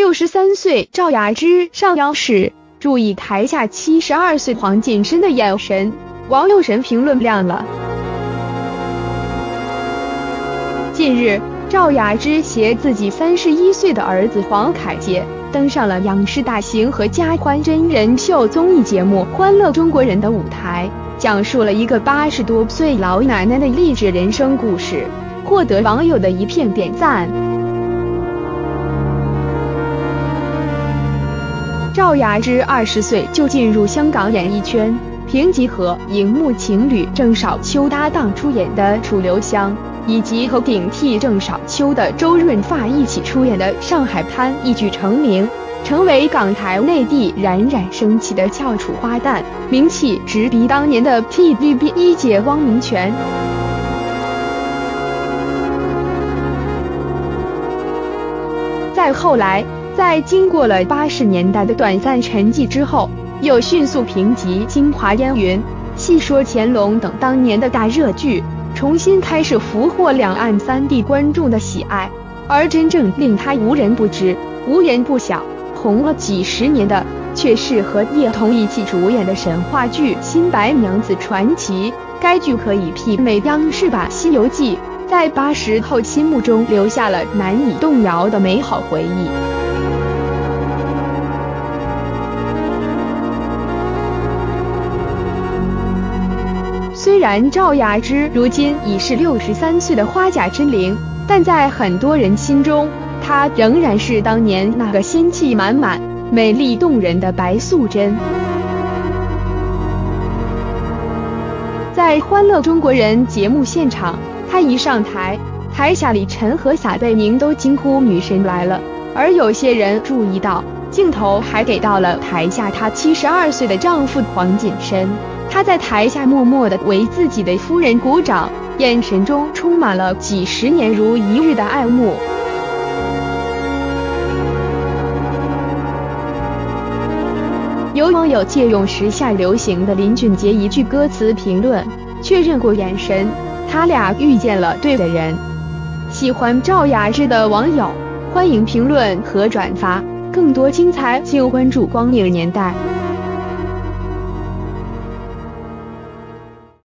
63岁赵雅芝上央视，注意台下72岁黄锦琛的眼神，网友神评论亮了。近日，赵雅芝携自己31岁的儿子黄凯杰登上了央视大型合家欢真人秀综艺节目《欢乐中国人》的舞台，讲述了一个80多岁老奶奶的励志人生故事，获得网友的一片点赞。赵雅芝20岁就进入香港演艺圈，凭藉和荧幕情侣郑少秋搭档出演的《楚留香》，以及和顶替郑少秋的周润发一起出演的《上海滩》一举成名，成为港台内地冉冉升起的翘楚花旦，名气直逼当年的 TVB 一姐汪明荃。再后来，在经过了80年代的短暂沉寂之后，又迅速评级《京华烟云》《戏说乾隆》等当年的大热剧，重新开始俘获两岸3地观众的喜爱。而真正令他无人不知、无人不晓、红了几10年的，却是和叶童一起主演的神话剧《新白娘子传奇》。该剧可以媲美央视版《西游记》，在80后心目中留下了难以动摇的美好回忆。虽然赵雅芝如今已是63岁的花甲之龄，但在很多人心中，她仍然是当年那个仙气满满、美丽动人的白素贞。在《欢乐中国人》节目现场，她一上台，台下李晨和撒贝宁都惊呼女神来了，而有些人注意到，镜头还给到了台下她72岁的丈夫黄锦琛。他在台下默默地为自己的夫人鼓掌，眼神中充满了几10年如一日的爱慕。有网友借用时下流行的林俊杰一句歌词评论，确认过眼神，他俩遇见了对的人。喜欢赵雅芝的网友，欢迎评论和转发，更多精彩请关注光影年代。